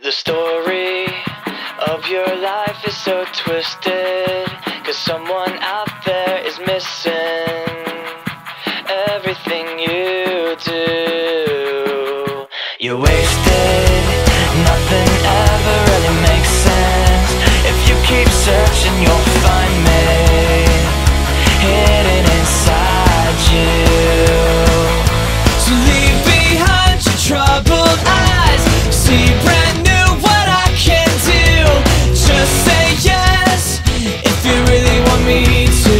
The story of your life is so twisted, 'cause someone out there is missing everything you do. You're wasted, nothing ever really makes sense. If you keep searching, you'll find me hidden inside you. So leave behind your troubled eyes, see brand new what I can do. Just say yes if you really want me to.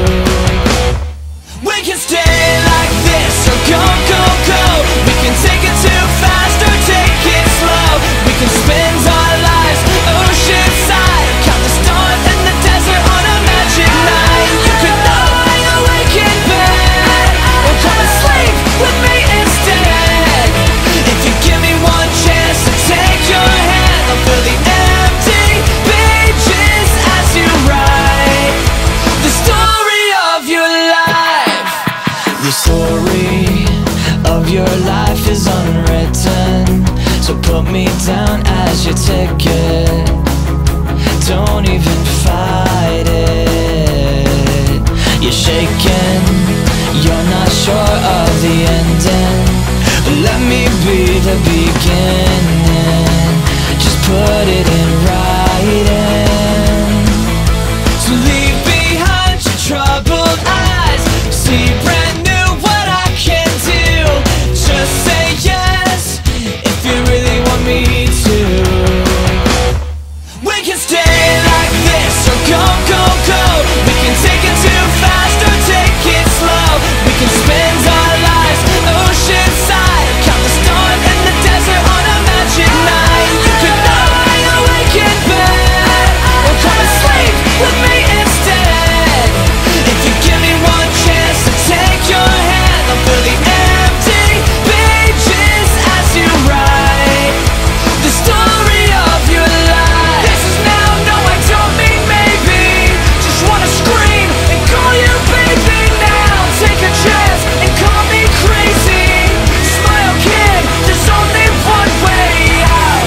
We can stay like this or go, go, go. We can take it too fast or take it slow. We can spend our lives oceanside, count the stars in the desert on a magic night. You could lie awake in bed or come and sleep with me instead. If you give me one chance to take your hand, I'll fill the empty pages as you write the story of your life. The story of your life is unwritten, so put me down as your ticket. Don't even fight it. You're shaking, you're not sure of the ending, but let me be the beginning. Just put it in writing. So leave behind your troubled eyes, see brand new what I can do. Just say yes if you really want me to. We can stay like this or go, go, go. We can take it too fast or take it slow. We can spend our lives oceanside, count the stars in the desert on a magic night. You could lie awake in bed or come and sleep with me instead. If you give me one chance to take your hand, I'll fill the empty pages as you write the story of your life. This is now, no I don't mean maybe. Just wanna scream and call you baby now. Take a chance and call me crazy. Smile kid, there's only one way out.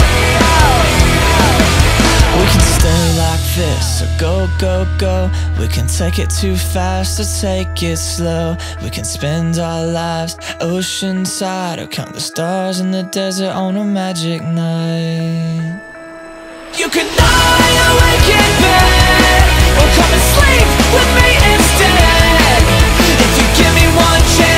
We can stay like this or go, go, go. We can take it too fast or take it slow. We can spend our lives oceanside or count the stars in the desert on a magic night. You can lie awake in bed or come and sleep with me instead. If you give me one chance